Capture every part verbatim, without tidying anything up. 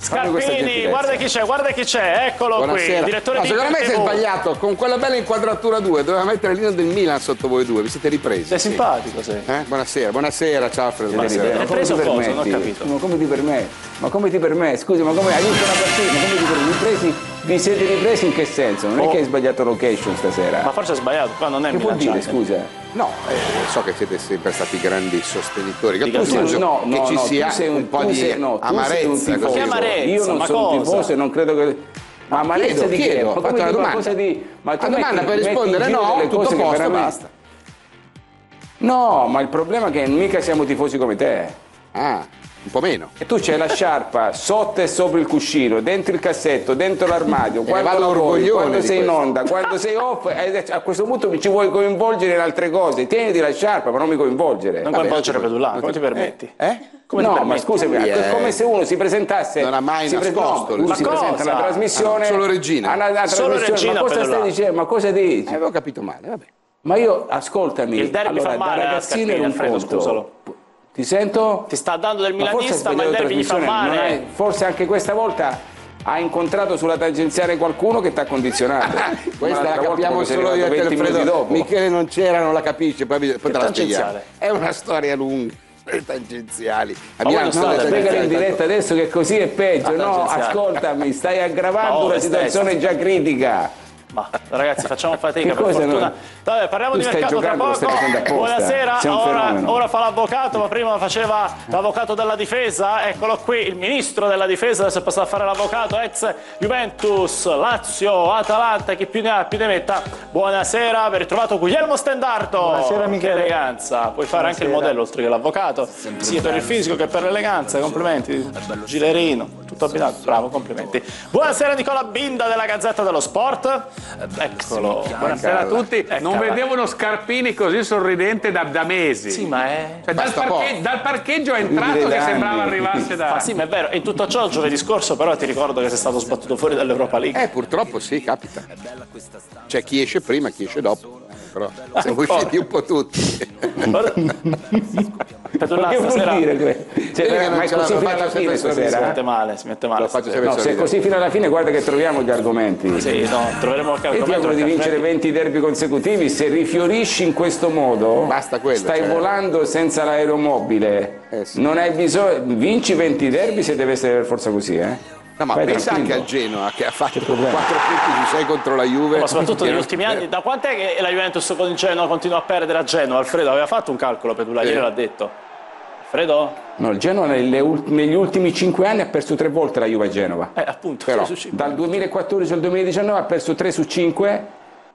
Scarpini, guarda chi c'è, guarda chi c'è, eccolo Buonasera. qui, il direttore no, di secondo me T V. sei sbagliato, con quella bella inquadratura due doveva mettere l'inno del Milan sotto voi due, vi siete ripresi. Sei sì. simpatico, sei. Eh? Buonasera, buonasera, ciao Alfredo. Buonasera. Hai preso cosa? Non ho capito. Ma come ti permetti? Ma come ti permetti? Scusi, ma come hai vinto una partita? Ma come ti permetti? Ripresi, vi siete ripresi in che senso? Non Oh. è che hai sbagliato location stasera. Ma forse hai sbagliato, qua non è che vuol dire, minacciante. scusa? No, eh, so che siete sempre stati grandi sostenitori. Che Di tu Gattuso. penso No, che no, ci no, sia tu sei un, un, po' tu di sei, no, tu sei un amarezza. tifoso. così. Che amarezza? Io non Ma sono cosa? un tifoso e non credo che... Ma amarezza Chiedo, di che? chiedo, Ma ho come fatto una ti- domanda. cosa di... Ma tu La domanda metti- per metti in rispondere giro no, delle tutto cose che posto, veramente- basta. No, ma il problema è che mica siamo tifosi come te. Ah, un po' meno. E tu c'hai la sciarpa sotto e sopra il cuscino, dentro il cassetto, dentro l'armadio, quando, vado lavori, orgoglione quando di sei in questo. onda, quando sei off, e a questo punto mi ci vuoi coinvolgere in altre cose. Tieniti la sciarpa, ma non mi coinvolgere. Non Vabbè, coinvolgere Pedulla, come ti permetti? Eh? Come ti no, ma permetti? scusami, Lui è- è come se uno si presentasse. Non ha mai si pre- nascosto no, le uno si sue- presenta Ma alla cosa? trasmissione. Ah, no, solo Regina. alla- alla Solo trasmissione, Regina ma cosa Pedulla. stai dicendo? Ma cosa dici? Eh, avevo capito male, vabbè. Ma io, ascoltami, Il derby allora, fa male da a ragazzino Scarpini, era un Alfredo, conto. scusalo. Ti sento? Ti sta dando del Ma forse milanista, hai ma il sbagliato derby gli fa trasmissione, non male. hai- forse anche questa volta hai incontrato sulla tangenziale qualcuno che ti ha condizionato. Questa la L'altra volta capiamo quando sei solo io e arrivato venti minuti Alfredo. dopo. Michele non c'era, non la capisce, poi, poi te la spieghiamo. tangenziale? È una storia lunga. Le tangenziali. A Ma Milano voi non sono le state Spiegare in tangenziali, diretta adesso che così è peggio. Ah, No, tangenziale. ascoltami, stai aggravando Ma una ove situazione già critica. Ma ragazzi, facciamo fatica, Che per cosa fortuna. non- Vabbè, parliamo Tu di stai mercato tra giocando, lo stai poco. facendo apposta. Buonasera, Sei un ora, fenomeno. ora fa l'avvocato, ma prima faceva l'avvocato della difesa. Eccolo qui, il ministro della difesa, adesso è passato a fare l'avvocato, ex Juventus, Lazio, Atalanta, chi più ne ha più ne metta. Buonasera, ben ritrovato Guglielmo Stendardo. Buonasera, Michele. Che eleganza, puoi fare anche il modello oltre che l'avvocato, sia per il fisico che per l'eleganza, complimenti. Gilerino, tutto abbinato, bravo, complimenti. Buonasera Nicola Binda della Gazzetta dello Sport. Eccolo. Buonasera a tutti. Non vedevo uno Scarpini così sorridente da, da mesi. Sì, ma è... Cioè, dal, Basta parche- poco. dal parcheggio è entrato Dire che da sembrava anni. arrivasse da... Ma sì, ma è vero. E in tutto ciò, giovedì scorso, però, ti ricordo che sei stato sbattuto fuori dall'Europa League. Eh, purtroppo sì, capita. C'è chi esce prima, chi esce dopo. Però siamo Ancora. usciti un po' tutti. Pedulla Che vuol stasera dire? que- Cioè, Vedi che non ma è ce la così fino faccio alla sempre fine sorridere. si stasera? mette male, si mette male. Lo faccio stasera. sempre No, se è così fino alla fine guarda che troviamo gli argomenti. Sì, no, troveremo qualche E ti argomento. auguro di perché vincere altrimenti- venti derby consecutivi. Se rifiorisci in questo modo, Basta quello, stai cioè. volando senza l'aeromobile. Eh sì. Non hai bisogno, vinci venti derby se deve essere per forza così, eh? No, ma Vai pensa tranquillo. anche al Genoa che ha fatto problema? quattro punti su sei contro la Juve. Ma soprattutto Che negli non- ultimi anni, da quant'è che la Juventus con il Genoa continua a perdere a Genoa? Alfredo aveva fatto un calcolo, Pedulla, ieri l'ha detto. Alfredo? No, il Genoa nelle ult- negli ultimi cinque anni ha perso tre volte la Juve a Genova. Eh, appunto, Però, sei su cinque. Dal duemilaquattordici al duemiladiciannove ha perso tre su cinque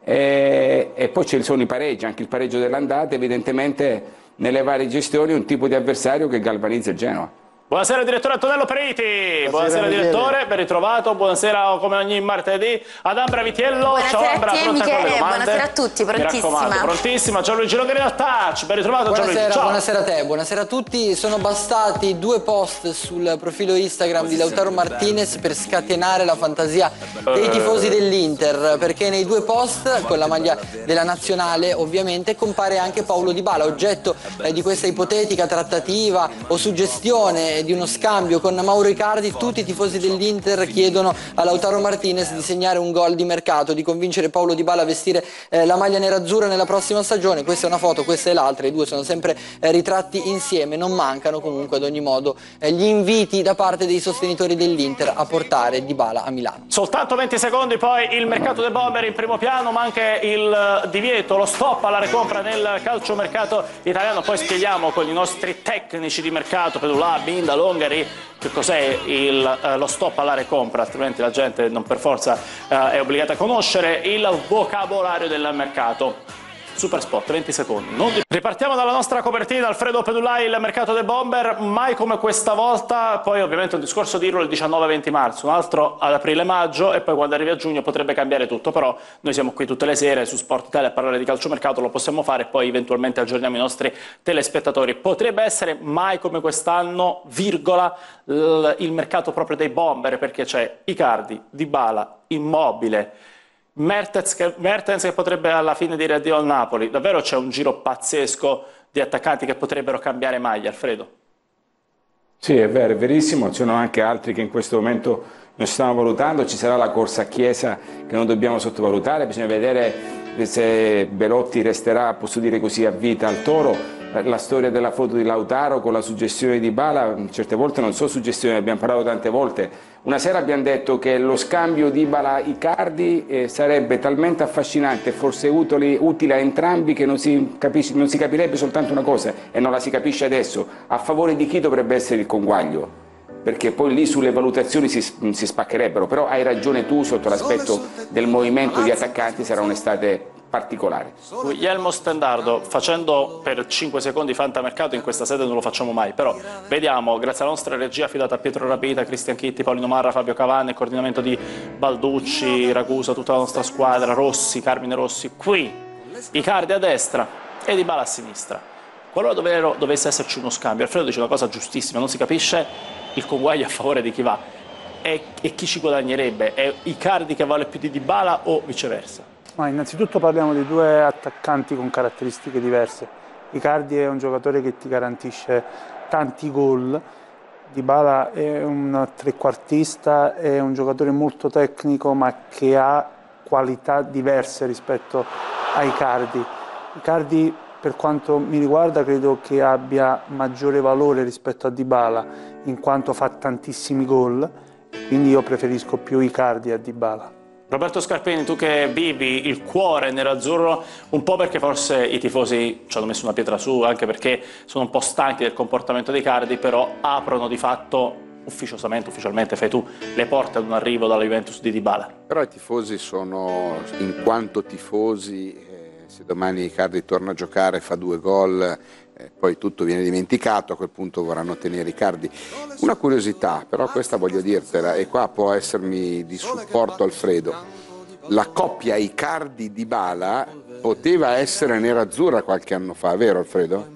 e, e poi ci sono i pareggi, anche il pareggio dell'andata, evidentemente nelle varie gestioni un tipo di avversario che galvanizza il Genoa. Buonasera direttore Antonello Preiti, buonasera, Michele. direttore, ben ritrovato, buonasera come ogni martedì ad Ambra Vitiello. Buonasera Ciao Ambra, a te, pronta con le Michele, domande? buonasera a tutti, Mi prontissima. raccomando, prontissima, Gianluigi Longheri al touch, ben ritrovato Gianluigi, Buonasera, ciao. buonasera a te, buonasera a tutti. Sono bastati due post sul profilo Instagram di Lautaro Martinez per scatenare la fantasia dei tifosi dell'Inter, perché nei due post, con la maglia della nazionale ovviamente, compare anche Paulo Dybala, oggetto eh, di questa ipotetica trattativa o suggestione di uno scambio con Mauro Icardi. Tutti i tifosi dell'Inter chiedono a Lautaro Martinez di segnare un gol di mercato, di convincere Paulo Dybala a vestire eh, la maglia nerazzurra nella prossima stagione. Questa è una foto, questa è l'altra, i due sono sempre eh, ritratti insieme, non mancano comunque ad ogni modo eh, gli inviti da parte dei sostenitori dell'Inter a portare Dybala a Milano. Soltanto venti secondi, poi il mercato dei bomber in primo piano, ma anche il divieto, lo stop alla recompra nel calciomercato italiano. Poi spieghiamo con i nostri tecnici di mercato, Pedulla, Binda, Longheri, che cos'è il, eh, lo stop alla recompra, altrimenti la gente non per forza eh, è obbligata a conoscere il vocabolario del mercato. Super spot, venti secondi. Non di... Ripartiamo dalla nostra copertina, Alfredo Pedullai, il mercato dei bomber, mai come questa volta, poi ovviamente un discorso dirlo il diciannove venti marzo, un altro ad aprile-maggio e poi quando arrivi a giugno potrebbe cambiare tutto, però noi siamo qui tutte le sere su Sport Italia a parlare di calciomercato, lo possiamo fare e poi eventualmente aggiorniamo i nostri telespettatori. Potrebbe essere mai come quest'anno, virgola, il mercato proprio dei bomber, perché c'è Icardi, Dybala, Immobile, Mertens che, Mertens che potrebbe alla fine dire addio al Napoli. Davvero c'è un giro pazzesco di attaccanti che potrebbero cambiare maglia, Alfredo? Sì, è vero, è verissimo, ci sono anche altri che in questo momento non stiamo valutando, ci sarà la corsa a Chiesa che non dobbiamo sottovalutare, bisogna vedere se Belotti resterà, posso dire così, a vita al Toro. La storia della foto di Lautaro con la suggestione di Dybala, certe volte non so suggestioni, abbiamo parlato tante volte. Una sera abbiamo detto che lo scambio Dybala-Icardi eh, sarebbe talmente affascinante e forse utile, utile a entrambi che non si, capisce, non si capirebbe soltanto una cosa, e non la si capisce adesso: a favore di chi dovrebbe essere il conguaglio? Perché poi lì sulle valutazioni si, si spaccherebbero, però hai ragione tu, sotto l'aspetto del movimento di attaccanti sarà un'estate particolare. Guglielmo Stendardo, facendo per cinque secondi fantamercato in questa sede non lo facciamo mai, però vediamo, grazie alla nostra regia affidata a Pietro Rabita, Cristian Chitti, Paolino Marra, Fabio Cavanne, coordinamento di Balducci, Ragusa, tutta la nostra squadra, Rossi, Carmine Rossi, qui Icardi a destra e Dybala a sinistra. Qualora davvero dovesse esserci uno scambio, Alfredo dice una cosa giustissima, non si capisce il conguaglio a favore di chi va e, e chi ci guadagnerebbe, è Icardi che vale più di Dybala o viceversa? Ma innanzitutto parliamo di due attaccanti con caratteristiche diverse. Icardi è un giocatore che ti garantisce tanti gol, Dybala è un trequartista, è un giocatore molto tecnico ma che ha qualità diverse rispetto a Icardi. Icardi, per quanto mi riguarda, credo che abbia maggiore valore rispetto a Dybala in quanto fa tantissimi gol, quindi io preferisco più Icardi a Dybala. Roberto Scarpini, tu che vivi il cuore nerazzurro, un po' perché forse i tifosi ci hanno messo una pietra su, anche perché sono un po' stanchi del comportamento di Icardi, però aprono di fatto, ufficiosamente, ufficialmente fai tu, le porte ad un arrivo dalla Juventus di Dybala. Però i tifosi sono, in quanto tifosi, eh, se domani Icardi torna a giocare, fa due gol, eh, poi tutto viene dimenticato, a quel punto vorranno tenere Icardi. Una curiosità, però questa voglio dirtela, e qua può essermi di supporto Alfredo: la coppia Icardi-Dybala poteva essere nerazzurra qualche anno fa, vero Alfredo?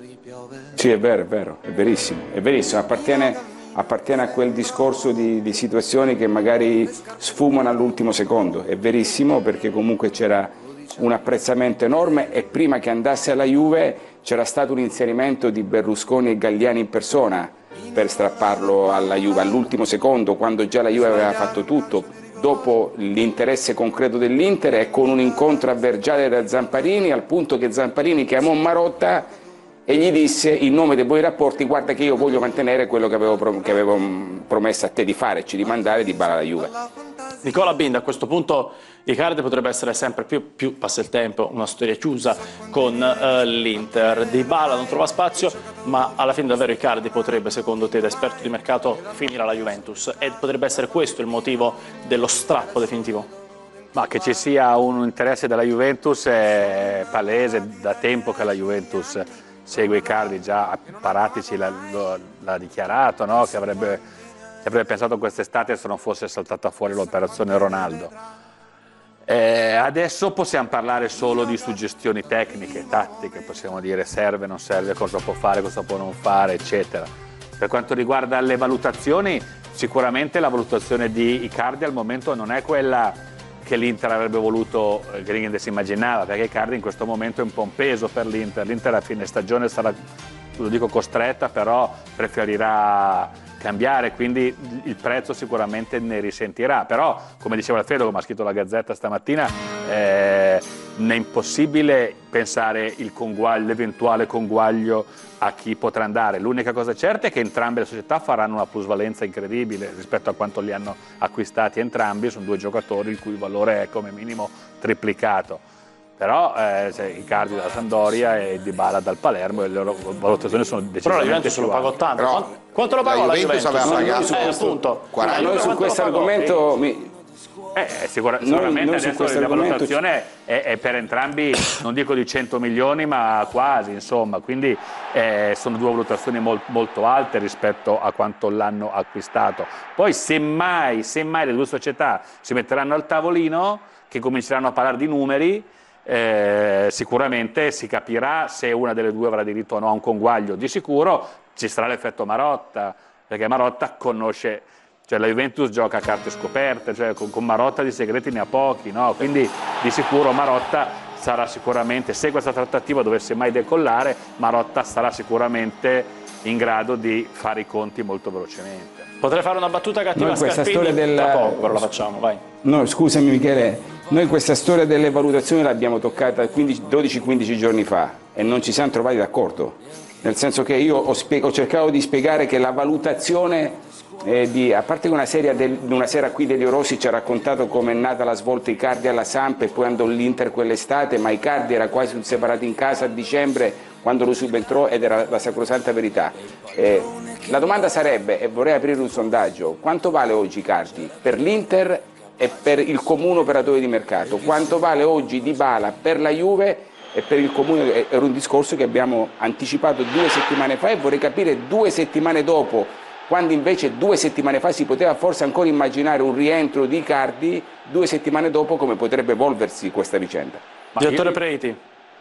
Sì, è vero, è vero, è verissimo, è verissimo, appartiene, appartiene a quel discorso di, di situazioni che magari sfumano all'ultimo secondo, è verissimo, perché comunque c'era un apprezzamento enorme e prima che andasse alla Juve c'era stato un inserimento di Berlusconi e Galliani in persona per strapparlo alla Juve all'ultimo secondo, quando già la Juve aveva fatto tutto, dopo l'interesse concreto dell'Inter e con un incontro a Vergiate da Zamparini, al punto che Zamparini chiamò Marotta e gli disse, in nome dei buoni rapporti, guarda che io voglio mantenere quello che avevo, prom che avevo promesso a te di fare, cioè di mandare Dybala alla Juve. Nicola Binda, a questo punto Icardi potrebbe essere sempre più, più passa il tempo, una storia chiusa con uh, l'Inter. Dybala non trova spazio, ma alla fine davvero Icardi potrebbe, secondo te, da esperto di mercato, finire alla Juventus, e potrebbe essere questo il motivo dello strappo definitivo? Ma che ci sia un interesse della Juventus è palese, da tempo che la Juventus segue Icardi, già Paratici l'ha dichiarato, no? che avrebbe, che avrebbe pensato quest'estate se non fosse saltata fuori l'operazione Ronaldo. Eh, adesso possiamo parlare solo di suggestioni tecniche, tattiche, possiamo dire serve, non serve, cosa può fare, cosa può non fare, eccetera. Per quanto riguarda le valutazioni, sicuramente la valutazione di Icardi al momento non è quella che l'Inter avrebbe voluto, che si immaginava, perché Icardi in questo momento è un po' un peso per l'Inter. L'Inter a fine stagione sarà, lo dico costretta, però preferirà cambiare, quindi il prezzo sicuramente ne risentirà. Però, come diceva Alfredo, come ha scritto la Gazzetta stamattina, eh, è impossibile pensare il conguaglio, l'eventuale conguaglio a chi potrà andare. L'unica cosa certa è che entrambe le società faranno una plusvalenza incredibile rispetto a quanto li hanno acquistati entrambi. Sono due giocatori il cui valore è come minimo triplicato. Però eh, Icardi dalla Sampdoria e Dybala dal Palermo, e le loro valutazioni sono decisamente Però la Juventus lo pagò tanto. Però quanto, quanto lo pagò la Juventus? La Juventus aveva pagato eh, appunto. quaranta. Noi su questo argomento mi... Eh, sicura, sicuramente noi adesso la valutazione è, è per entrambi, non dico di cento milioni, ma quasi, insomma, quindi eh, sono due valutazioni molt, molto alte rispetto a quanto l'hanno acquistato. Poi semmai, semmai le due società si metteranno al tavolino, che cominceranno a parlare di numeri, eh, sicuramente si capirà se una delle due avrà diritto o no a un conguaglio. Di sicuro ci sarà l'effetto Marotta, perché Marotta conosce... Cioè la Juventus gioca a carte scoperte, cioè con, con Marotta di segreti ne ha pochi, no? Quindi di sicuro Marotta sarà sicuramente, se questa trattativa dovesse mai decollare, Marotta sarà sicuramente in grado di fare i conti molto velocemente. Potrei fare una battuta cattiva a Scarpini, del... tra poco, però la facciamo, vai. No, scusami Michele, noi questa storia delle valutazioni l'abbiamo toccata dodici quindici giorni fa e non ci siamo trovati d'accordo, nel senso che io ho, ho cercato di spiegare che la valutazione, eh, di, a parte che una, serie del, una sera qui Delio Rossi ci ha raccontato come è nata la svolta Icardi alla Samp e poi andò all'Inter quell'estate, ma Icardi era quasi separato in casa a dicembre quando lo subentrò ed era la sacrosanta verità. Eh, la domanda sarebbe, e vorrei aprire un sondaggio, quanto vale oggi Icardi per l'Inter e per il comune operatore di mercato? Quanto vale oggi Dybala per la Juve e per il comune? Era un discorso che abbiamo anticipato due settimane fa e vorrei capire due settimane dopo, quando invece due settimane fa si poteva forse ancora immaginare un rientro di Icardi, due settimane dopo come potrebbe evolversi questa vicenda. Direttore Preiti.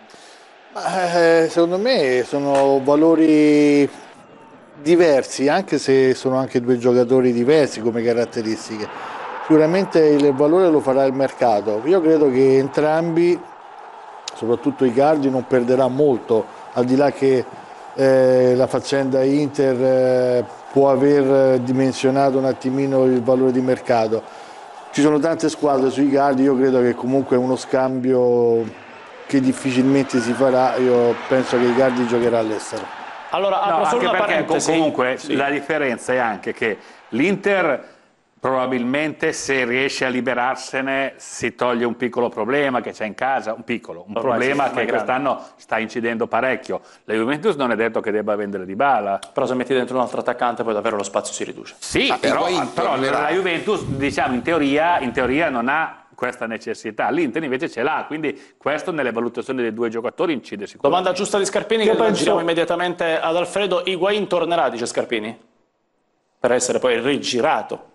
Eh, secondo me sono valori diversi, anche se sono anche due giocatori diversi come caratteristiche. Sicuramente il valore lo farà il mercato. Io credo che entrambi, soprattutto Icardi, non perderà molto, al di là che eh, la faccenda Inter eh, può aver dimensionato un attimino il valore di mercato. Ci sono tante squadre su Icardi, io credo che comunque è uno scambio che difficilmente si farà. Io penso che Icardi giocherà all'estero. Allora, apro no, solo anche una perché parentesi. comunque Sì. la differenza è anche che l'Inter probabilmente, se riesce a liberarsene, si toglie un piccolo problema che c'è in casa, un piccolo, un Ormai problema sì, che grande. quest'anno sta incidendo parecchio. La Juventus non è detto che debba vendere Dybala. Però se metti dentro un altro attaccante poi davvero lo spazio si riduce. Sì, Ah, però, Higuaín però tornerà. la Juventus, diciamo, in teoria, in teoria non ha questa necessità. L'Inter invece ce l'ha, quindi questo nelle valutazioni dei due giocatori incide sicuramente. Domanda giusta di Scarpini, Io che la penso- giriamo immediatamente ad Alfredo. Higuaín tornerà, dice Scarpini, per essere poi rigirato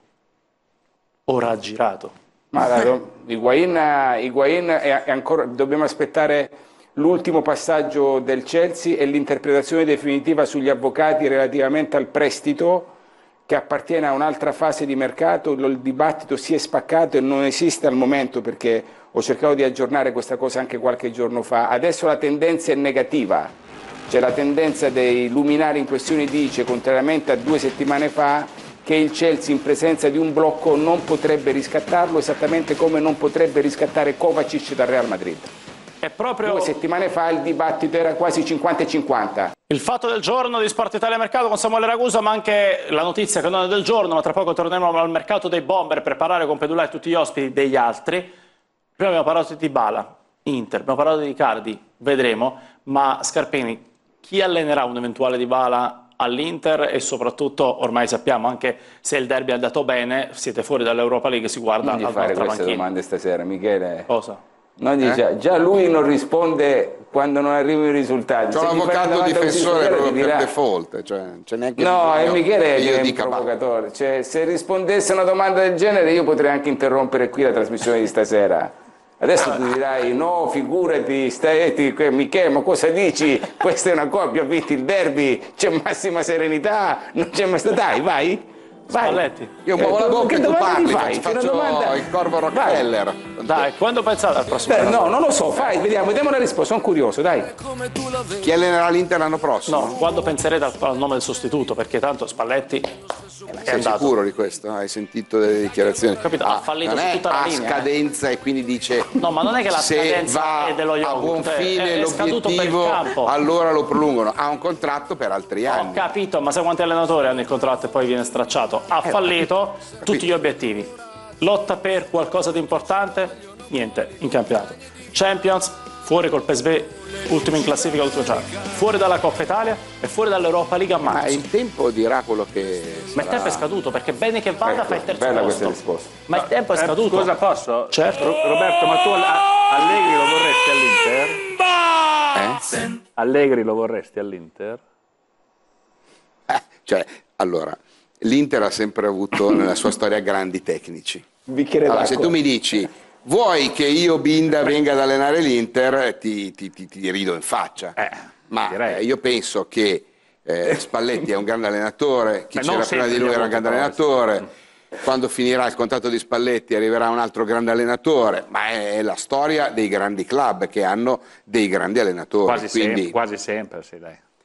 o raggirato. Ma Higuaín, Higuaín è, è ancora, dobbiamo aspettare l'ultimo passaggio del Chelsea e l'interpretazione definitiva sugli avvocati relativamente al prestito che appartiene a un'altra fase di mercato. Il dibattito si è spaccato e non esiste al momento, perché ho cercato di aggiornare questa cosa anche qualche giorno fa. Adesso la tendenza è negativa, c'è la tendenza dei luminari in questione dice, contrariamente a due settimane fa, che il Chelsea in presenza di un blocco non potrebbe riscattarlo, esattamente come non potrebbe riscattare Kovacic dal Real Madrid. È proprio Due settimane fa il dibattito era quasi cinquanta e cinquanta. il fatto del giorno di Sport Italia Mercato con Samuele Ragusa, ma anche la notizia che non è del giorno, ma tra poco torneremo al mercato dei bomber per parlare con Pedulà e tutti gli ospiti degli altri. Prima abbiamo parlato di Dybala, Inter, abbiamo parlato di Icardi, vedremo, ma Scarpini, chi allenerà un eventuale Dybala all'Inter? E soprattutto, ormai sappiamo, anche se il derby è andato bene, siete fuori dall'Europa League, si guarda Non gli al fare vostra queste panchina. domande stasera, Michele. Cosa? Non gli già, già lui non risponde quando non arrivano i risultati. C'ho Se ti fai una l'avvocato domanda così difensore severa, proprio ti per dirà- default, cioè non c'è neanche No, è bisogno Michele che che io è un dica va. provocatore. Cioè, se rispondesse a una domanda del genere io potrei anche interrompere qui la trasmissione di stasera. Adesso tu dirai, no, figurati, stai, ti, Michele, ma cosa dici? Questa è una coppia, ha vinto il derby, c'è massima serenità, non c'è mai stato. Dai, vai, vai. Spalletti. Io muovo la bocca Che e tu domanda parli, ti fai? ti Che una faccio domanda- il corvo Rockefeller. Dai, quando pensate al prossimo? Beh, no, non lo so, fai, vediamo, vediamo una risposta, sono curioso, dai. Chi allenerà l'Inter l'anno prossimo? No, quando penserete al, al nome del sostituto, perché tanto Spalletti è Sei andato. sicuro di questo? Hai sentito delle dichiarazioni? Capito, ha fallito non su è tutta la a linea, eh. scadenza e quindi dice No, ma non è che la se scadenza va è dello a yogurt, buon è- fine è scaduto per il l'obiettivo, campo. allora lo prolungano. Ha un contratto per altri Ho anni. capito, ma sai quanti allenatori hanno il contratto e poi viene stracciato? Ha fallito tutti gli obiettivi. Lotta per qualcosa di importante? Niente, in campionato. Champions, fuori col P S V, ultimo in classifica, ultimo giorno. Fuori dalla Coppa Italia e fuori dall'Europa League a Ma marzo. il tempo dirà quello che Ma il tempo è scaduto, perché bene che vada Ecco, fa il terzo bella posto. questa risposta. Ma il tempo è Eh, scaduto. Scusa, posso? Certo. Ro- Roberto, ma tu a- Allegri lo vorresti all'Inter? Eh? Allegri lo vorresti all'Inter? Eh, cioè, allora, l'Inter ha sempre avuto nella sua storia grandi tecnici. Bicchiere Allora, se d'acqua. tu mi dici vuoi che io Binda venga ad allenare l'Inter, ti, ti- ti- ti rido in faccia. Eh, Ma direi. eh, io penso che eh, Spalletti è un grande allenatore, chi Beh, non c'era prima sempre di lui gli era ha un grande avuto prove, allenatore. Quando finirà il contratto di Spalletti arriverà un altro grande allenatore, ma è la storia dei grandi club che hanno dei grandi allenatori. Quasi, quindi, sempre, quasi sempre, sì, dai.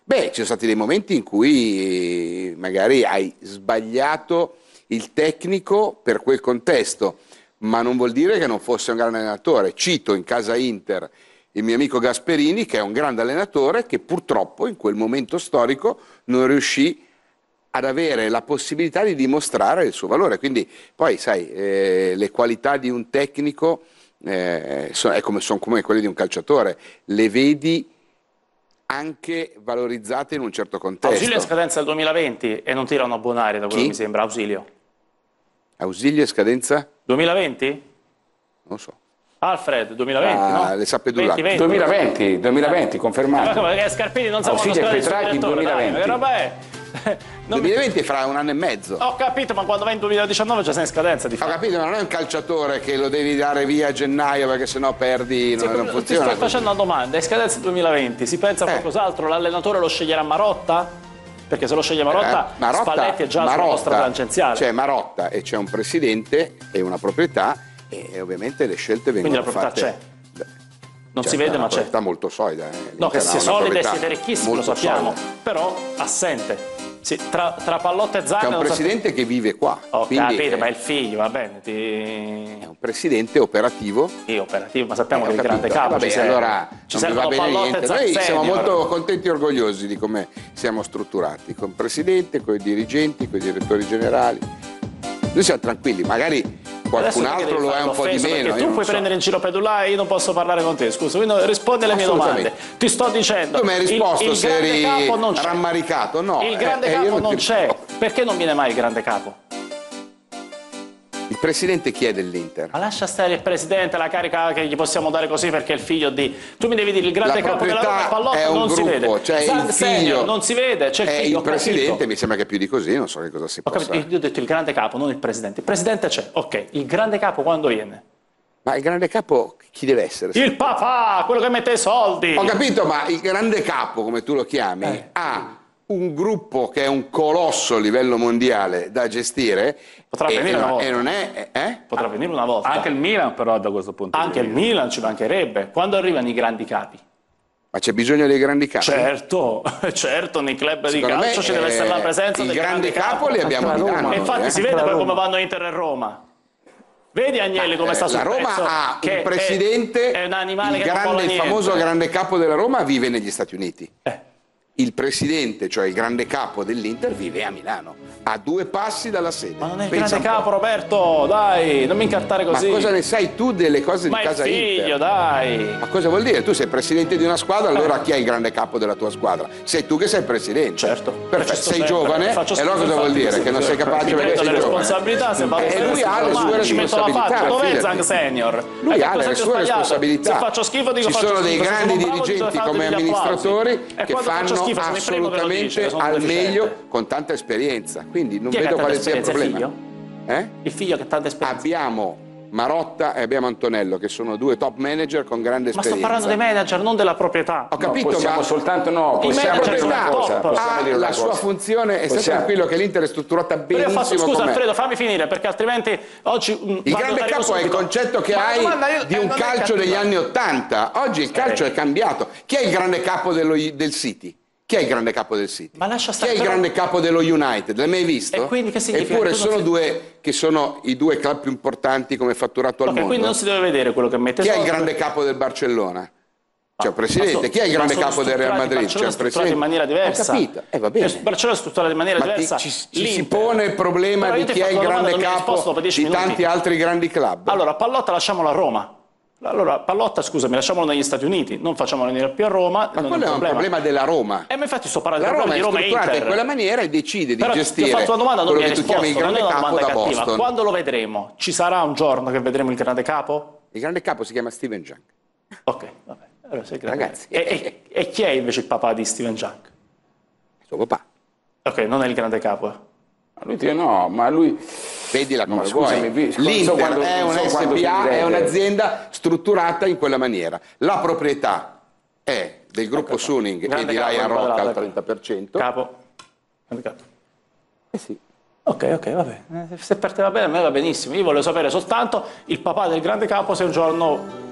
Beh, ci sono stati dei momenti in cui magari hai sbagliato il tecnico per quel contesto, ma non vuol dire che non fosse un grande allenatore. Cito in casa Inter il mio amico Gasperini, che è un grande allenatore, che purtroppo in quel momento storico non riuscì ad avere la possibilità di dimostrare il suo valore. Quindi poi, sai, eh, le qualità di un tecnico eh, sono, è come, sono come quelle di un calciatore, le vedi anche valorizzate in un certo contesto. Ausilio è scadenza del duemilaventi e non tirano a buon aria, da quello Chi? che mi sembra. Ausilio. Ausilio è scadenza? duemilaventi? Non lo so. Alfred, duemilaventi, Ah, no? le sa Pedulacchi. venti, venti. duemilaventi, duemilaventi, Ma confermato. come, perché Scarpini non sa quando Ausilio e scade il suo Petrarchi direttore, dai, duemilaventi. che roba è? Non mi- duemilaventi è fra un anno e mezzo. Ho capito, ma quando va in duemiladiciannove già sei in scadenza di Ho fatto. capito, ma non è un calciatore che lo devi dare via a gennaio perché sennò perdi, non, non Ti funziona. sto facendo una domanda, è scadenza duemilaventi, si pensa a Eh. qualcos'altro? L'allenatore lo sceglierà Marotta? Perché se lo sceglie Marotta, Eh, Marotta- Spalletti è già sulla Marotta, nostra tangenziale. C'è Marotta e c'è un presidente e una proprietà e ovviamente le scelte vengono Quindi la proprietà fatte. c'è. Beh, Non certo, si vede, è una ma c'è. proprietà molto solida. eh. No, L'Inter che ha sia una solida e proprietà siete ricchissimi, lo molto sappiamo, solida. però assente. Sì, tra, tra Pallotta e C'è Zaghe un non so- presidente che vive qua. Ho quindi capito, è, ma è il figlio, va bene, ti... è un presidente operativo. Io operativo, ma sappiamo Eh, che ho il grande capito. capo Eh, vabbè, ci serve. allora Ci non mi va servono bene Pallotta niente. e Zag Noi siamo senior. molto contenti e orgogliosi di come siamo strutturati, con il presidente, con i dirigenti, con i direttori generali. Noi siamo tranquilli, magari qualcun Adesso altro lo è un po' di meno. Perché io tu non puoi so. prendere in giro Pedulà e io non posso parlare con te, scusa, quindi rispondi alle mie domande. Assolutamente. Ti sto dicendo. Tu mi hai risposto il, il se grande eri capo non c'è. rammaricato, no. Il grande eh, eh, io capo non non ti c'è. rispondo. Perché non viene mai il grande capo? Il presidente chi è dell'Inter? Ma lascia stare il presidente, la carica che gli possiamo dare così perché è il figlio di... Tu mi devi dire il grande La capo della proprietà Roma, Pallotta è un non si gruppo, vede. cioè Zag il senior, figlio non si vede, c'è il è figlio, il ho capito. presidente, mi sembra che più di così, non so che cosa si Ho possa... capito, io ho detto il grande capo, non il presidente. Il presidente c'è, ok. Il grande capo quando viene? Ma il grande capo chi deve essere? Il papà, quello che mette i soldi. Ho capito, ma il grande capo, come tu lo chiami, Eh. ha un gruppo che è un colosso a livello mondiale da gestire. Potrà e, venire e una non- volta. e non è... Eh? Potrà venire una volta. Anche il Milan però da questo punto Anche di il vista. Milan ci mancherebbe. Quando arrivano i grandi capi? Ma c'è bisogno dei grandi capi? Certo, certo, nei club di Secondo calcio me, ci deve essere la eh, presenza il del grande capo li abbiamo Anche a la Milano. Roma. E infatti eh. si vede La poi Roma. come vanno Inter e Roma. Vedi Agnelli come Eh, sta sul la Roma pezzo, ha che un presidente, è, è un animale il, che non grande, vuole il niente. famoso grande capo della Roma vive negli Stati Uniti. Eh. Il presidente, cioè il grande capo dell'Inter, vive a Milano, a due passi dalla sede. Ma non è il Pensa grande un po'. capo, Roberto, dai, non mi incartare Ma così. cosa ne sai tu delle cose Ma di il casa figlio, Inter? dai. Ma cosa vuol dire? Tu sei presidente di una squadra, allora chi è il grande capo della tua squadra? Sei tu che sei presidente. Certo. Perfetto, Ci sto sei sempre, giovane, faccio e allora schifo, cosa vuol infatti, dire? Che non sei capace mi perché prendo sei le giovane. responsabilità, se vado E lui ha le sue domani ci metto la responsabilità. faccia. Dov'è fidati. Zang senior? Lui Ecco, ha cosa le ti ho sue sbagliato? responsabilità. Se faccio schifo dico Ci faccio sono dei schifo, se grandi sono bravo, dirigenti dico, come fatevi gli applausi. amministratori E che quando faccio fanno schifo, sono il primo che lo dice, assolutamente che sono al deficiente. meglio con tanta esperienza. Quindi non Chi è che ha vedo tanta quale sia il esperienza? Il problema. Eh? Il figlio che ha tanta esperienza. Abbiamo Marotta e abbiamo Antonello, che sono due top manager con grande Ma sto esperienza. parlando dei manager, non della proprietà. Ho capito, possiamo ma soltanto no, I possiamo manager dire una sono cosa, top. possiamo ha dire una la sua cosa. funzione e stai Possiamo- tranquillo che l'Inter è strutturata Però io benissimo faccio, scusa com'è. Alfredo, fammi finire perché altrimenti oggi mm, Il vado grande arrivo capo è il subito. concetto che Ma la hai domanda io- di eh, un non è calcio degli cattiva. anni Ottanta. Oggi il calcio è cambiato. Chi è il grande capo dello- del City? Chi è il grande capo del City? Ma lascia Chi stare, è il però- grande capo dello United? L'hai mai visto? E quindi che significa? Eppure Che tu non sono si- due che sono i due club più importanti come fatturato al Ok, mondo. quindi non si deve vedere quello che mette Chi è il soldi. grande capo del Barcellona? C'è un Ma presidente. so- Chi è il ma grande sono capo del Real strutturati- Madrid? Barcellona C'è un è strutturato in maniera diversa. Ho capito, eh, va bene. Il Barcellona è strutturato in maniera Ma ti- diversa. ci, ci si L'Inter. pone il problema Però di io ti chi ho è il fatto una grande domanda, non mi hai capo risposto dopo dieci di minuti. tanti altri grandi club. Allora, Pallotta lasciamolo a Roma. Allora, Pallotta, scusami, lasciamolo negli Stati Uniti, non facciamolo venire più a Roma. Ma non quello è un problema. problema della Roma. E ma infatti sto parlando La del Roma problema è di Roma e strutturata in Inter. quella maniera e decide di Però gestire ti ho fatto una domanda, non quello mi hai che tu chiami il risposto, non è grande una capo domanda da cattiva. Boston. Quando lo vedremo? Ci sarà un giorno che vedremo il grande capo? Il grande capo si chiama Steven Junk. Ok, vabbè. Allora, sei grande. Ragazzi. E, e- e chi è invece il papà di Steven Junk? Suo papà. Ok, non è il grande capo. eh. Ma lui dice no, ma lui... Vedila come No, scusami, vuoi. vi- non so L'Inter quando- è non una so quando S P A, finirete. è un'azienda strutturata in quella maniera. La proprietà è del gruppo Suning e Grande di capo, Ryan Rock inquadrato, al ecco. trenta per cento. Capo. Grande capo. Eh sì. Ok, ok, va bene. Eh, Se per te va bene, a me va benissimo. Io voglio sapere soltanto il papà del grande capo se un giorno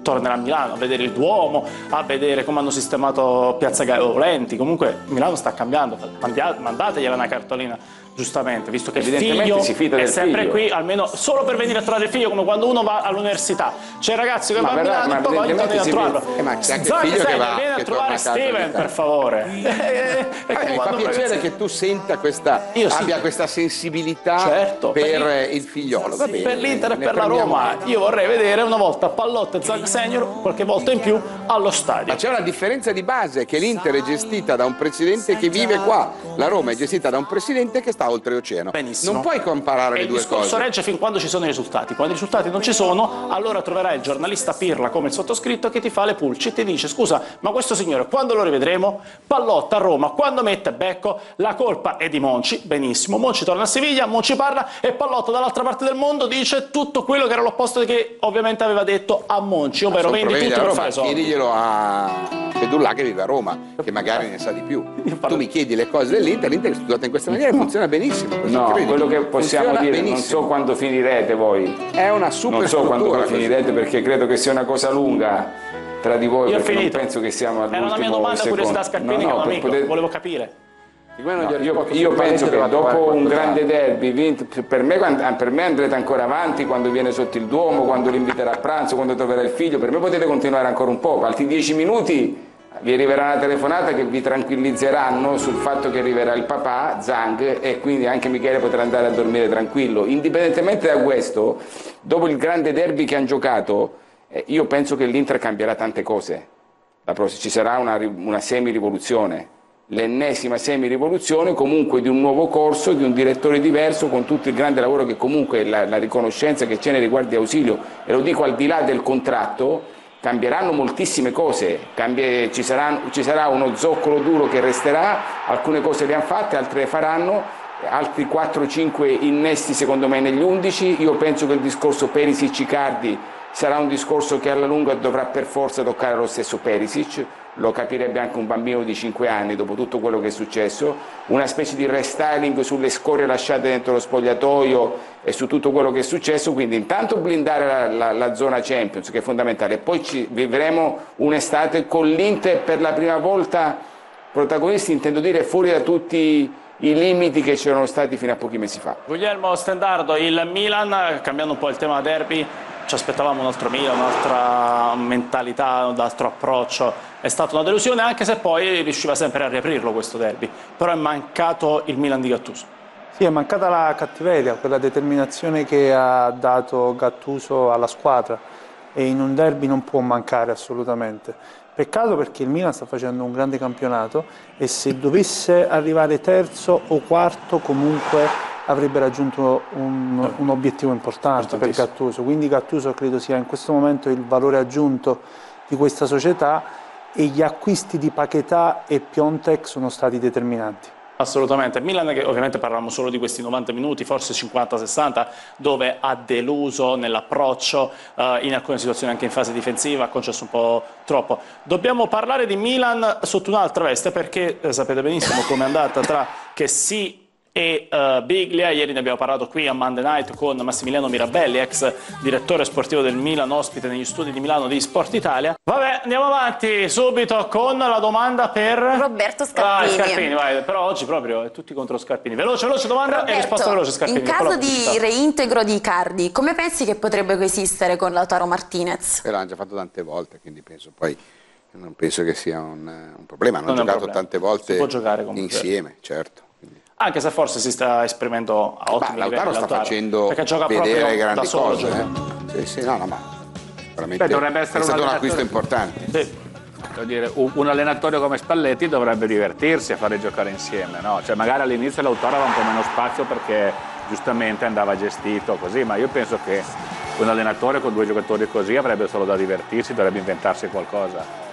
tornerà a Milano, a vedere il Duomo, a vedere come hanno sistemato Piazza Gaiolenti. Comunque Milano sta cambiando, mandategli una cartolina, giustamente, visto che il figlio si fida è del sempre figlio. qui, almeno solo per venire a trovare il figlio, come quando uno va all'università. C'è il ragazzo che Ma va a verrà- Milano ma e poi va evidentemente a si trovarlo. Eh, ma c'è anche il Zack figlio che Snyder, va- vieni a che torna trovare a casa Steven, ogni tanto. per favore. E- e- e Vabbè, mi fa quando piacere ragazzi- che tu senta questa, Io sì. abbia questa sensibilità Certo, per, per eh, il figliolo. Va bene, per l'Inter e ne per la prendiamo Roma atto. io vorrei vedere una volta Pallotta e Zack Senior qualche volta in più allo stadio. Ma c'è una differenza di base, che l'Inter è gestita da un presidente che vive qua, la Roma è gestita da un presidente che sta oltreoceano. Benissimo. Non puoi comparare E le il due discorso cose. regge fin quando ci sono i risultati. Quando i risultati non ci sono, allora troverai il giornalista pirla come il sottoscritto che ti fa le pulci e ti dice: scusa, ma questo signore quando lo rivedremo? Pallotta a Roma, quando mette becco, la colpa è di Monci. Benissimo, Monci torna a Siviglia, Monci parla e Pallotta dall'altra parte del mondo dice tutto quello che era l'opposto che ovviamente aveva detto a Monci, ovvero Sono vendi problemi tutto della per Roma, fare soldi. chiediglielo a Pedulla che vive a Roma, che magari ne sa di più. Tu mi chiedi le cose dell'Inter, l'Inter è studiata in questa maniera e funziona benissimo. questo No, credi? quello che possiamo Funziona dire, non benissimo. so quando finirete voi. È una super Non so quando struttura voi così. finirete, perché credo che sia una cosa lunga tra di voi, Io ho perché non finito. penso che siamo all'ultimo Era una mia domanda, secondo. curiosità Scarpini, No, che è no, un per amico, poter- volevo capire. Siccome non gli ho No, io, risposto io sul penso Pallotta, che devo dopo trovare un qualcos'altro. grande derby vinto, per me, per me andrete ancora avanti quando viene sotto il Duomo, quando li inviterà a pranzo, quando troverà il figlio. Per me potete continuare ancora un po', altri dieci minuti vi arriverà una telefonata che vi tranquillizzeranno sul fatto che arriverà il papà, Zhang, e quindi anche Michele potrà andare a dormire tranquillo. Indipendentemente da questo, dopo il grande derby che hanno giocato, eh, io penso che l'Inter cambierà tante cose. La prossima, ci sarà una, una semi-rivoluzione, l'ennesima semi-rivoluzione comunque di un nuovo corso, di un direttore diverso, con tutto il grande lavoro che comunque la, la riconoscenza che c'è nei riguardi di Ausilio, e lo dico al di là del contratto. Cambieranno moltissime cose, cambie, ci, sarà, ci sarà uno zoccolo duro che resterà, alcune cose le hanno fatte, altre le faranno, altri quattro cinque innesti secondo me negli undici. Io penso che il discorso Perisic-Icardi sarà un discorso che alla lunga dovrà per forza toccare lo stesso Perisic, lo capirebbe anche un bambino di cinque anni dopo tutto quello che è successo, una specie di restyling sulle scorie lasciate dentro lo spogliatoio e su tutto quello che è successo. Quindi intanto blindare la, la, la zona Champions, che è fondamentale, e poi ci vivremo un'estate con l'Inter per la prima volta protagonisti, intendo dire fuori da tutti i limiti che c'erano stati fino a pochi mesi fa. Guglielmo Stendardo, il Milan, cambiando un po' il tema derby, ci aspettavamo un altro Milan, un'altra mentalità, un altro approccio. È stata una delusione, anche se poi riusciva sempre a riaprirlo questo derby. Però è mancato il Milan di Gattuso. Sì, è mancata la cattiveria, quella determinazione che ha dato Gattuso alla squadra, e in un derby non può mancare assolutamente. Peccato, perché il Milan sta facendo un grande campionato e se dovesse arrivare terzo o quarto comunque avrebbe raggiunto un, un obiettivo importante per Gattuso. Quindi Gattuso credo sia in questo momento il valore aggiunto di questa società, e gli acquisti di Paquetá e Piontek sono stati determinanti. Assolutamente. Milan, che ovviamente parlavamo solo di questi novanta minuti, forse cinquanta sessanta, dove ha deluso nell'approccio, eh, in alcune situazioni anche in fase difensiva, ha concesso un po' troppo. Dobbiamo parlare di Milan sotto un'altra veste, perché eh, sapete benissimo com'è andata tra che sì e uh, Biglia. Ieri ne abbiamo parlato qui a Monday Night con Massimiliano Mirabelli, ex direttore sportivo del Milan, ospite negli studi di Milano di Sport Italia. Vabbè, andiamo avanti subito con la domanda per Roberto Scarpini. Ah, Scarpini, vai. Però oggi proprio è tutti contro Scarpini. Veloce, veloce domanda. Roberto, e risposta veloce Scarpini. in caso di reintegro di Icardi, come pensi che potrebbe coesistere con Lautaro Martinez? E l'hanno già fatto tante volte, quindi penso poi non penso che sia un, un problema. Hanno Non è un giocato problema. tante volte Si può giocare comunque. insieme, certo. Quindi. Anche se forse si sta esprimendo a ottimi Bah, Lautaro livelli sta Lautaro, facendo perché gioca vedere proprio grandi da solo, cose. gioca. Eh? Sì, sì, no, no, ma veramente Beh, dovrebbe essere è stato un un acquisto allenatore- importante. Sì. Voglio dire, un un allenatore come Spalletti dovrebbe divertirsi a fare giocare insieme, no? Cioè magari all'inizio Lautaro aveva un po' meno spazio perché giustamente andava gestito così, ma io penso che un allenatore con due giocatori così avrebbe solo da divertirsi, dovrebbe inventarsi qualcosa.